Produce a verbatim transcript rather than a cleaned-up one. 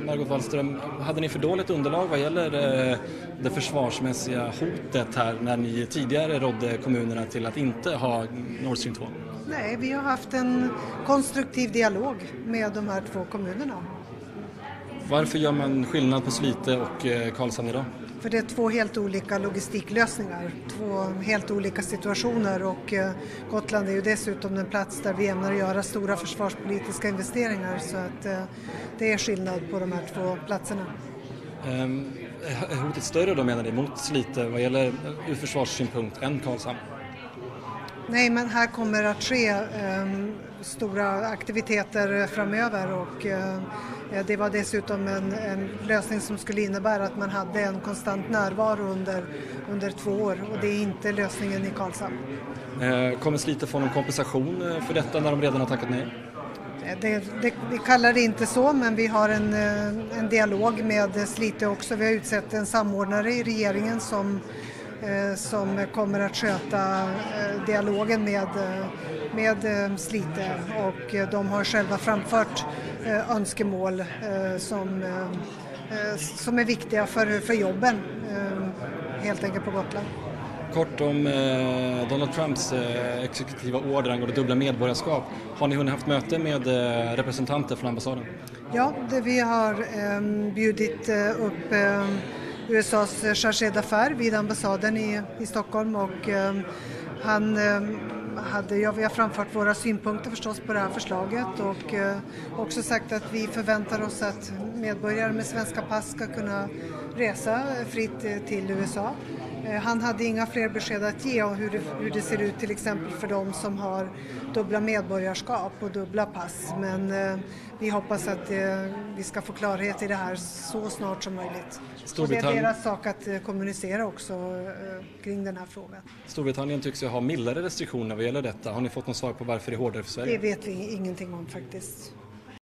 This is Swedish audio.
Margot Wallström, hade ni för dåligt underlag vad gäller det försvarsmässiga hotet här när ni tidigare rådde kommunerna till att inte ha Nord Stream två? Nej, vi har haft en konstruktiv dialog med de här två kommunerna. Varför gör man skillnad på Slite och Karlshamn idag? För det är två helt olika logistiklösningar, två helt olika situationer och Gotland är ju dessutom en plats där vi ämnar göra stora försvarspolitiska investeringar så att det är skillnad på de här två platserna. Um, är hotet större då menar ni mot Slite vad gäller ur försvarssynpunkt än Karlshamn? Nej, men här kommer att ske um, stora aktiviteter framöver och uh, det var dessutom en, en lösning som skulle innebära att man hade en konstant närvaro under, under två år och det är inte lösningen i Karlshamn. Uh, kommer Slite få någon kompensation för detta när de redan har tackat nej? Det, det, vi kallar det inte så, men vi har en, en dialog med Slite också. Vi har utsett en samordnare i regeringen som som kommer att sköta dialogen med, med Slite och de har själva framfört önskemål som, som är viktiga för, för jobben helt enkelt på Gotland. Kort om eh, Donald Trumps eh, exekutiva order angående dubbla medborgarskap. Har ni hunnit haft möte med eh, representanter från ambassaden? Ja, det, vi har eh, bjudit eh, upp eh, U S A:s chargé d'affaires vid ambassaden i, i Stockholm och eh, han eh, hade, ja, vi har framfört våra synpunkter förstås på det här förslaget och eh, också sagt att vi förväntar oss att medborgare med svenska pass ska kunna resa fritt eh, till U S A. Eh, han hade inga fler besked att ge om hur det, hur det ser ut till exempel för de som har dubbla medborgarskap och dubbla pass men eh, vi hoppas att eh, vi ska få klarhet i det här så snart som möjligt. Och det är deras sak att eh, kommunicera också eh, kring den här frågan. Storbritannien tycks ju ha mildare restriktioner vad gäller detta. Har ni fått något svar på varför det är hårdare för Sverige? Det vet vi ingenting om faktiskt.